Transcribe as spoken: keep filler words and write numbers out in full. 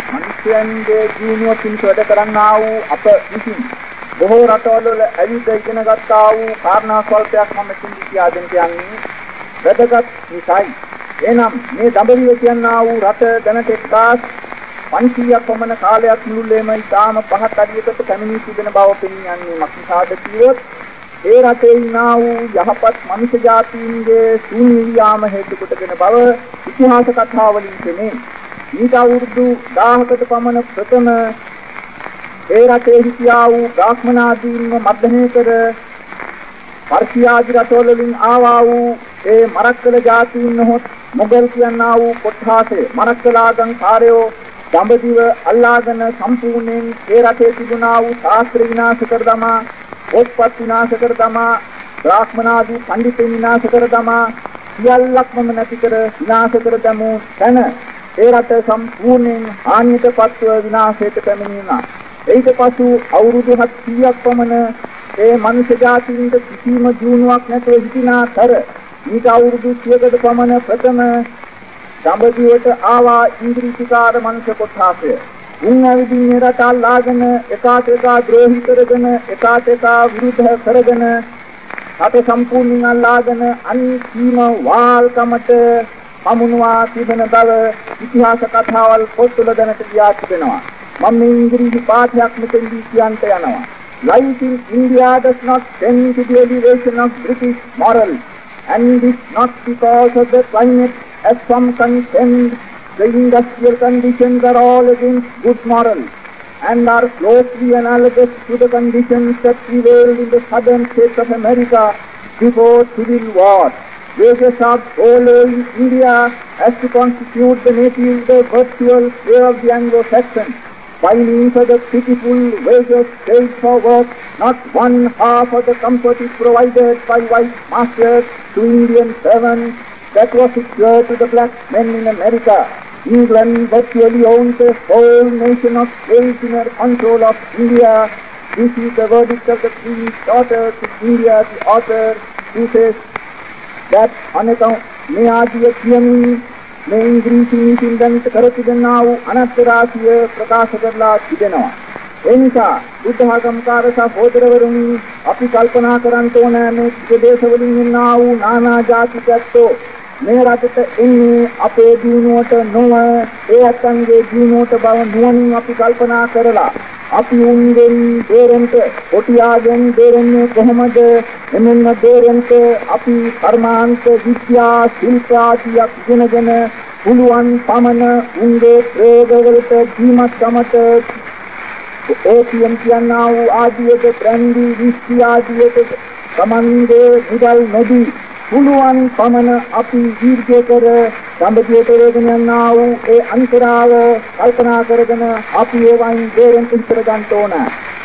මිනිස්යන්ගේ ජීවනය පිණිස වැඩ කරන්නා වූ අප විසින් බොහෝ රටවල වල ඇවිත් ඉගෙන ගත්තා වූ කාරණා ස්වල්පයක් මම මෙතනදී කියා දෙන්න යන්නේ වැදගත් නිසායි. එනම් මේ දඹදිව කියනා වූ රට දැනට එක්දාස් පන්සීයක් පමණ කාලයක් මුළුල්ලේම ඉතාම පහත් අඩියකට පැමිණී තිබෙන බව පෙනී යන්නේ මක්නිසාද කිව්වොත් ඒ රටේ ඉන්නා වූ යහපත් මනුෂ්‍ය ජාතීන්ගේ ශූන්‍ය යාම හේතු කොටගෙන බව ඉතිහාස කතාවලින් පෙනේ. ඊට අවුරුදු දහයකට පමණ ප්‍රථම ඒ රටේ හිටියා වූ බ්‍රාහ්මනාදීන්ව මර්ධනය කර පර්ෂියාදි රටවල වලින් ආවා වූ ඒ මරක්කල ජාතීන් හොත් මොගල් කියනා වූ කොට්ඨාසය මරක්කලාගම් කාර්යෝ දඹදිව අල්ලාගෙන සම්පූර්ණයෙන් ඒ රටේ තිබුණා වූ ශාස්ත්‍ර විනාශ කර දමා පොත්පත් විනාශ කර දමා බ්‍රාහ්මනාදී පඬිතුන් විනාශ කර දමා සියල්ලක්ම නැති කර විනාශ කර දමු තැන ඒ රට සම්පූර්ණයෙන් හානියටපත්ව විනාශයට පැමිණුණා. ඊට පසු අවුරුදු හත්සියයක් පමණ ඒ මනුෂ්‍ය ජාතියින්ට කිසිම ජීවණයක් නැතුව සිටින අතර ඊට අවුරුදු සියයකට පමණ ප්‍රථම දඹදිවට ආවා ඉංග්‍රීසිකාර මනුෂ්‍ය කොට්ඨාසය. උන් ඇවිදින් රට අල්ලාගෙන එකාට එක ද්‍රෝහී කරගෙන එකාට එක විරුද්ධ කරගෙන රට සම්පූර්ණයෙන් අල්ලාගෙන අන්තිම වාල්කමට පමුණවා තිබෙන බව ඉතිහාස කතාවල් පොත්වල දැනට ලියා තිබෙනවා. මම මේ ඉංග්‍රීසි පාඨයක් මෙතනදී කියන්ට යනවා. Life in India does not tend to the elevation of British morals, and it's not because of the climate, as some contend. The industrial conditions are all against good morals and are closely analogous to the conditions that prevailed in the southern states of America before Civil War. Wages of all in India as to constitute the native the virtual sphere of the Anglo-Saxons. By means of the pitiful wages paid for work, not one half of the comfort is provided by white masters to Indian servants that was secured to the black men in America. England virtually owns the whole nation of slaves in her control of India. This is the verdict of the Queen's daughter to India, the author, who says that on account may ආදිය කියමින් මේ ඉංග්‍රීසි නීතින් දැනිට කර තිබෙනා වූ අනර්ථ රාශිය ප්‍රකාශ කරලා තිබෙනවා. ඒ නිසා බුද්ධ ආගම්කාර සහෝදරවරුනි අපි කල්පනා කරන්න ඕන මේ ප්‍රදේශවලින් ඉන්නා වූ නානා ජාතිකත්වෝ මේ රටට එන්නේ අපේ දිනුවට නොව ඒ අත්ංගේ දිනුවට බව නුවණින් අපි කල්පනා කරලා අපි උන්ගෙන් දෙරෙන්ට කොටියාගෙන් දෙරෙන්නේ කොහොමද? එමෙන්න දෙරෙන්ට අපි කර්මාන්ත විද්‍යා ශිල්ප ආදියක් ඉගෙනගෙන පුළුවන් පමණ උන්ගේ ප්‍රයෝගවලට ජීමත්කමට ඕපියම් කියනා වූ ආදියට බ්‍රැන්ඩි විස්කි ආදියට සමන්ගේ මුදල් නොදී පුළුවන් පමණ අපි දීර්ඝ කර දඹදිවට වේගෙන යනා වූ ඒ අන්තරාව කල්පනා කරගෙන අපි ඒවයින් දෙරෙන්ට ඉතර ගන්න ඕන.